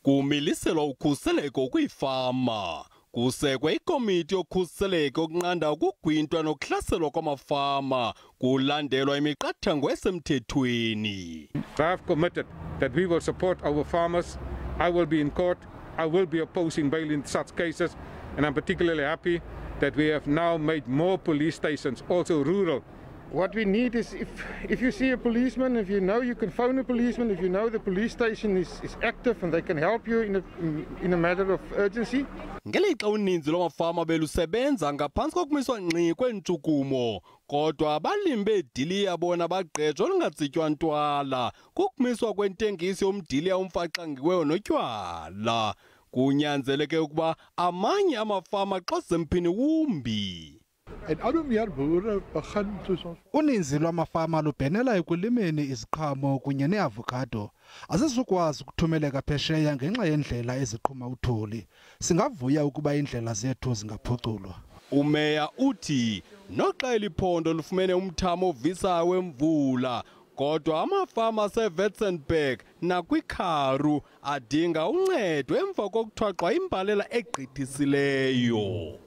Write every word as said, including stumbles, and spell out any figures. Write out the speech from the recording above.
Kumiliselwa ukhuseleko kwiifama. Kusekwe ikomiti yokhuseleko yokunqanda ukugwintwa nokuhlaselwa kwamafama kulandelwa imiqathango esemthethweni. I have committed that we will support our farmers. I will be in court. I will be opposing bail in such cases, and I'm particularly happy that we have now made more police stations, also rural. What we need is if, if you see a policeman, if you know you can phone a policeman, if you know the police station is, is active and they can help you in a, in, in a matter of urgency. Ngelixa uninzi lwamafama belusebenza ngaphantsi kokumiswa ngqi kweentshukumo, kodwa abalimi beediliya bona baqeshwa lungatsitywa ntwala kukumiswa kwentengiso yomdiliya umfaxangiweyo notywala. Kunyanzeleke ukuba amanye amafama xa semphini wumbi. Uninzi lwamafama lubhenela ekulimeni iziqhamo kunye neavocado. Azizukwazi ukuthumeleka phesheya ngenxa yendlela eziqhuma uthuli. Singavuya ukuba indlela zethu zingaphuculwa. Umeya uthi noxa eliphondo lufumene umthamo ovisayo wemvula, kodwa amafama aseWitzenberg nakwikharu adinga uncedo emva kokuthwaxwa imbalela egqithisileyo.